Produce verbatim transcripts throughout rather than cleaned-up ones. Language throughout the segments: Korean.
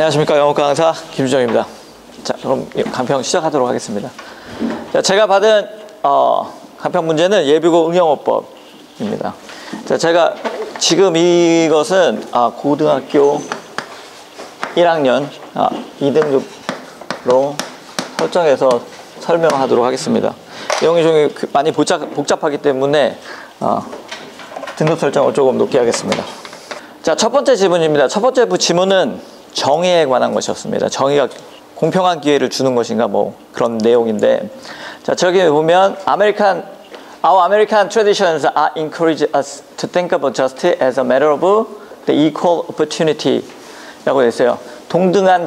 안녕하십니까. 영어 강사 김주정입니다. 자, 그럼 간편 시작하도록 하겠습니다. 자, 제가 받은 어, 간편 문제는 예비고 응용어법입니다. 자, 제가 지금 이것은 아, 고등학교 일 학년 아, 이 등급으로 설정해서 설명하도록 하겠습니다. 내용이 좀 많이 복잡, 복잡하기 때문에 어, 등급 설정을 조금 높게 하겠습니다. 자, 첫 번째 지문입니다. 첫 번째 지문은 정의에 관한 것이었습니다. 정의가 공평한 기회를 주는 것인가 뭐 그런 내용인데, 자, 저기 보면 American, our American traditions are encourage us to think about justice as a matter of the equal opportunity 라고 되어 있어요. 동등한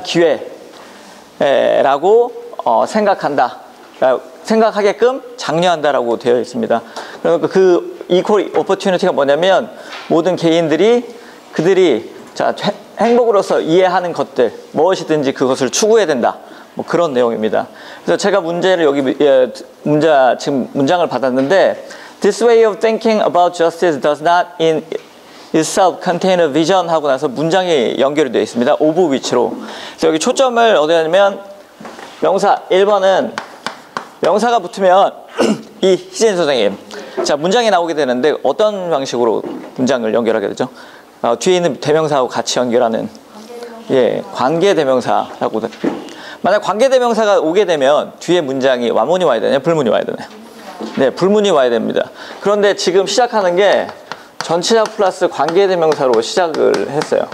기회라고 어, 생각한다, 생각하게끔 장려한다라고 되어 있습니다. 그러니까 그 equal opportunity가 뭐냐면 모든 개인들이 그들이 자, 행복으로서 이해하는 것들 무엇이든지 그것을 추구해야 된다, 뭐 그런 내용입니다. 그래서 제가 문제를 여기 예, 문제 지금 문장을 받았는데, This way of thinking about justice does not in itself contain a vision 하고 나서 문장이 연결이 되어 있습니다. of which로. 그래서 여기 초점을 어디에 하냐면 명사 일 번은 명사가 붙으면 이 희진 선생님, 자, 문장이 나오게 되는데 어떤 방식으로 문장을 연결하게 되죠? 어, 뒤에 있는 대명사하고 같이 연결하는 예, 관계대명사라고. 만약 관계대명사가 오게 되면 뒤에 문장이 완문이 와야 되나요? 불문이 와야 되나요? 네, 불문이 와야 됩니다. 그런데 지금 시작하는 게 전치사 플러스 관계대명사로 시작을 했어요.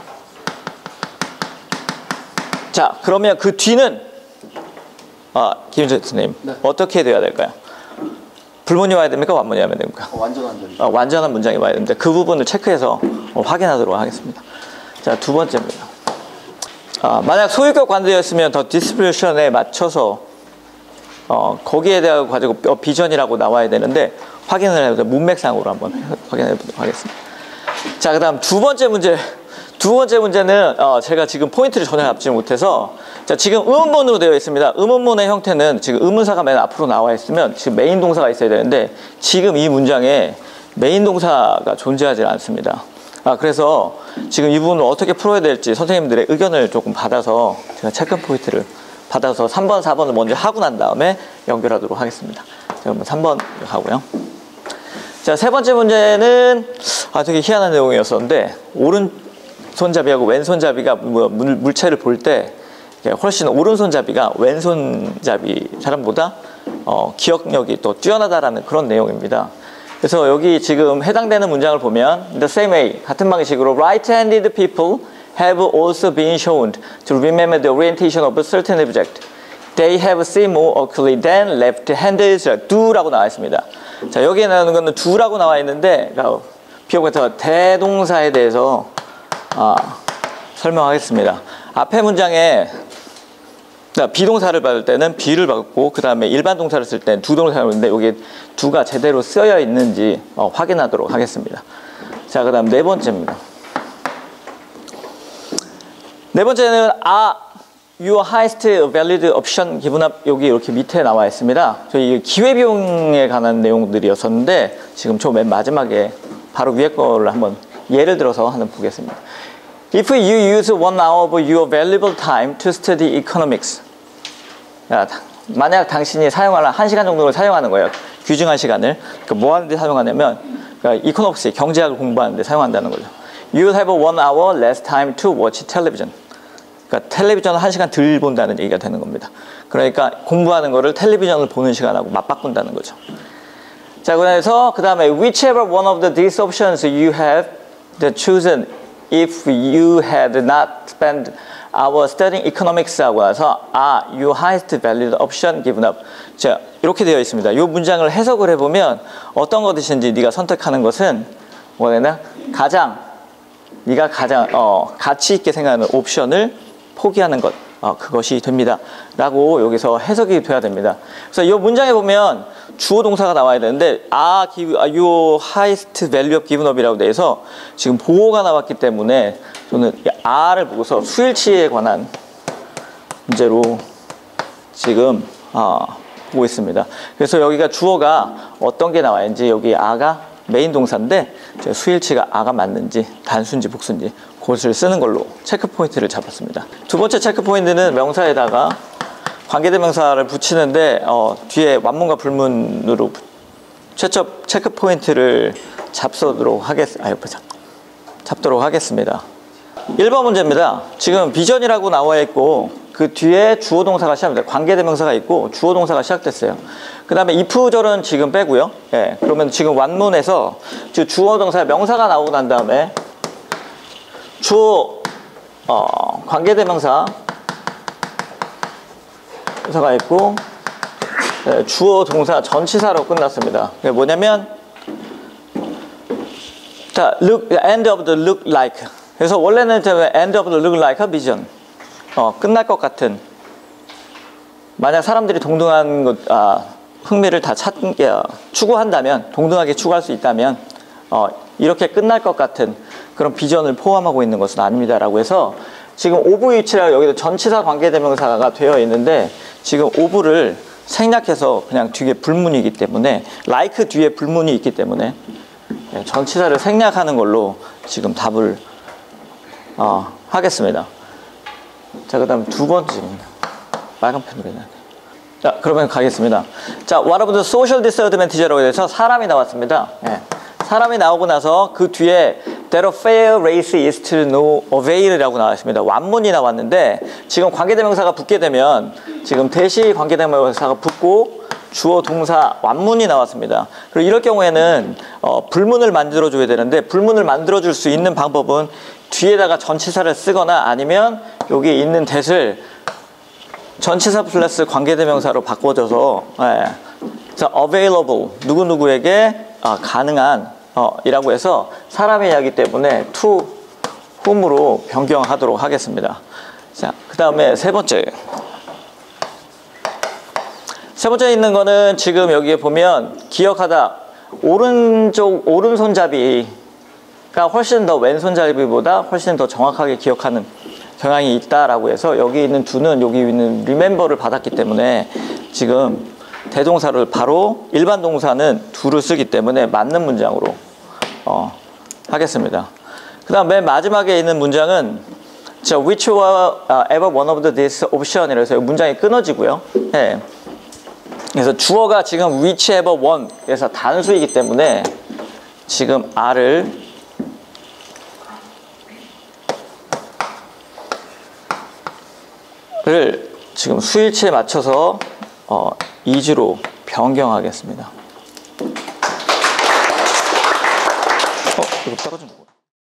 자, 그러면 그 뒤는 아, 김윤재 선생님, 네. 어떻게 돼야 될까요? 불문이 와야 됩니까? 완문이 와야 됩니까? 어, 완전한 문장. 어, 완전한 문장이 와야 되는데 그 부분을 체크해서 어, 확인하도록 하겠습니다. 자, 두 번째입니다. 아, 만약 소유격 관계였으면 더 디스트리뷰션에 맞춰서 어, 거기에 대해 가지고 어, 비전이라고 나와야 되는데 확인을 해보자. 문맥상으로 한번 확인해 보도록 하겠습니다. 자, 그 다음 두 번째 문제. 두 번째 문제는 어, 제가 지금 포인트를 전혀 잡지 못해서, 자, 지금 의문문으로 되어 있습니다. 의문문의 형태는 지금 의문사가 맨 앞으로 나와 있으면 지금 메인 동사가 있어야 되는데 지금 이 문장에 메인 동사가 존재하지 않습니다. 아, 그래서 지금 이 부분을 어떻게 풀어야 될지 선생님들의 의견을 조금 받아서 제가 체크 포인트를 받아서 삼 번, 사 번을 먼저 하고 난 다음에 연결하도록 하겠습니다. 자, 그러면 삼 번 하고요. 자, 세 번째 문제는 아, 되게 희한한 내용이었었는데, 오른 손잡이하고 왼손잡이가 물, 물체를 볼 때 훨씬 오른손잡이가 왼손잡이 사람보다 어, 기억력이 또 뛰어나다라는 그런 내용입니다. 그래서 여기 지금 해당되는 문장을 보면 The same way, 같은 방식으로 right-handed people have also been shown to remember the orientation of a certain object. They have seen more accurately than left-handed do라고 나와 있습니다. 자, 여기에 나오는 거는 do라고 나와 있는데 비교과에서 대동사에 대해서 아, 설명하겠습니다. 앞에 문장에 비동사를 받을 때는 be를 받고 그 다음에 일반 동사를 쓸 때는 두 동사를 받는데 여기 두가 제대로 쓰여 있는지 어, 확인하도록 하겠습니다. 자, 그 다음 네 번째입니다. 네 번째는 아, your highest valid option given up, 여기 이렇게 밑에 나와 있습니다. 저희 기회비용에 관한 내용들이었었는데 지금 저 맨 마지막에 바로 위에 거를 한번 예를 들어서 하나 보겠습니다. If you use one hour of your valuable time to study economics, 야, 만약 당신이 사용하는 한 시간 정도를 사용하는 거예요. 귀중한 시간을. 그러니까 뭐 하는데 사용하냐면 그러니까 이코노믹스, 경제학을 공부하는데 사용한다는 거죠. You will have one hour less time to watch television. 그러니까 텔레비전을 한 시간 덜 본다는 얘기가 되는 겁니다. 그러니까 공부하는 거를 텔레비전을 보는 시간하고 맞바꾼다는 거죠. 자, 그래서 그 다음에 whichever one of the these options you have chosen if you had not spent our studying economics 하고 나서 아, your highest valued option given up. 자, 이렇게 되어 있습니다. 이 문장을 해석을 해보면 어떤 것이든지 네가 선택하는 것은 뭐냐면 가장 네가 가장 어, 가치 있게 생각하는 옵션을 포기하는 것, 어, 그것이 됩니다 라고 여기서 해석이 돼야 됩니다. 그래서 이 문장에 보면 주어 동사가 나와야 되는데 아, give, your highest value of given up이라고 돼서 지금 보호가 나왔기 때문에 저는 아를 보고서 수일치에 관한 문제로 지금 어, 보고 있습니다. 그래서 여기가 주어가 어떤 게 나와야 하는지 여기 아가 메인 동사인데 수일치가 아가 맞는지 단수인지 복수인지 그것을 쓰는 걸로 체크 포인트를 잡았습니다. 두 번째 체크 포인트는 명사에다가 관계대명사를 붙이는데 어, 뒤에 완문과 불문으로 최초 체크 포인트를 잡도록 하겠, 아, 잡도록 하겠습니다. 일 번 문제입니다. 지금 비전이라고 나와 있고 그 뒤에 주어 동사가 시작됩니다. 관계대명사가 있고 주어 동사가 시작됐어요. 그 다음에 if절은 지금 빼고요. 예, 그러면 지금 완문에서 주어 동사 명사가 나오고 난 다음에 주어 어, 관계대명사 가 있고 예, 주어 동사 전치사로 끝났습니다. 그게 뭐냐면 자, look, end of the look like. 그래서 원래는 end of the look like a vision. 어, 끝날 것 같은. 만약 사람들이 동등한 것, 아, 흥미를 다 찾, 어, 추구한다면, 동등하게 추구할 수 있다면, 어, 이렇게 끝날 것 같은 그런 비전을 포함하고 있는 것은 아닙니다라고 해서 지금 오브 위치라고 여기도 전치사 관계대명사가 되어 있는데 지금 오브를 생략해서 그냥 뒤에 불문이기 때문에 like 뒤에 불문이 있기 때문에 네, 전치사를 생략하는 걸로 지금 답을 어, 하겠습니다. 자, 그 다음 두 번째입니다. 빨간 펜으로 해야 돼. 자, 그러면 가겠습니다. 자, what about the social disadvantage라고 해서 사람이 나왔습니다. 네. 사람이 나오고 나서 그 뒤에 that a fair race is to no avail이라고 나왔습니다. 완문이 나왔는데 지금 관계대명사가 붙게 되면 지금 대시 관계대명사가 붙고 주어 동사 완문이 나왔습니다. 그리고 이럴 경우에는 어, 불문을 만들어줘야 되는데 불문을 만들어줄 수 있는 방법은 뒤에다가 전치사를 쓰거나 아니면 여기 있는 that을 전치사 플러스 관계대명사로 바꿔줘서 예, available 누구누구에게 어, 가능한 어, 이라고 해서 사람의 이야기 때문에 to whom으로 변경하도록 하겠습니다. 자, 그 다음에 세 번째. 세 번째 있는 거는 지금 여기에 보면 기억하다. 오른쪽, 오른손잡이가 훨씬 더 왼손잡이보다 훨씬 더 정확하게 기억하는 경향이 있다라고 해서 여기 있는 do는 여기 있는 remember를 받았기 때문에 지금 대동사를 바로 일반 동사는 do를 쓰기 때문에 맞는 문장으로 어, 하겠습니다. 그 다음 맨 마지막에 있는 문장은 자, which were uh, ever one of this option 이라서 문장이 끊어지고요. 네. 그래서 주어가 지금 which ever one 그래서 단수이기 때문에 지금 R을 를 지금 수일치에 맞춰서 어, is로 변경하겠습니다. 어, 이거 떨어진 거구나.